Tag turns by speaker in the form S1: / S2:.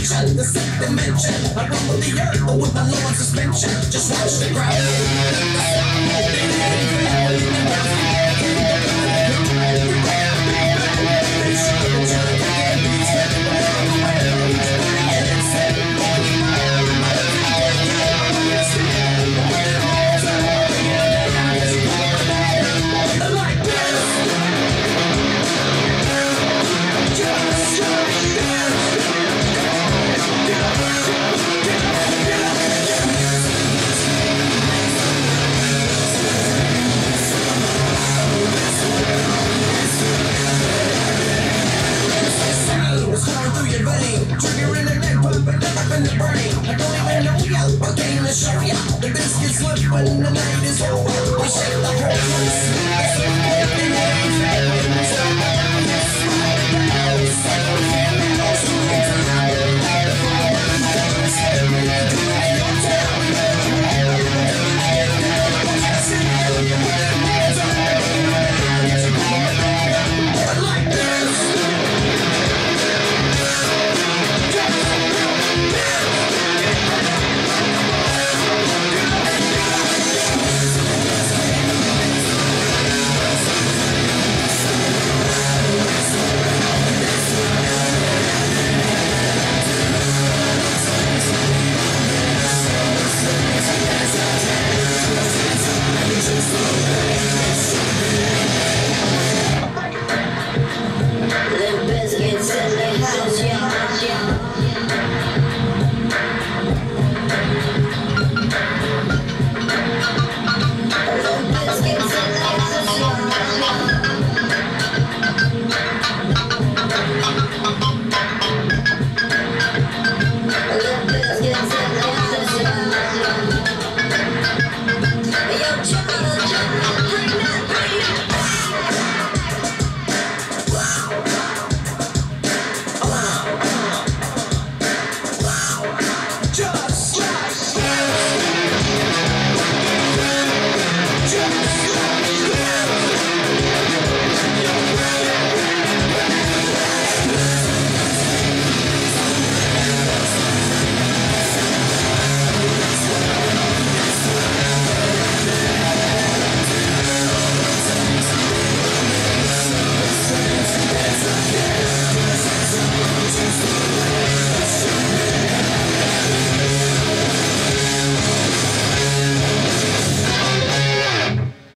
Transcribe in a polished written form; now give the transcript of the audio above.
S1: attention, the sixth dimension. I run with the earth, but with my low on suspension. Just watch the ground. Triggering the neck, pumping up in the brain. I don't even know ya, I came to show ya. The biscuits slip when the night is over. We shake the whole just like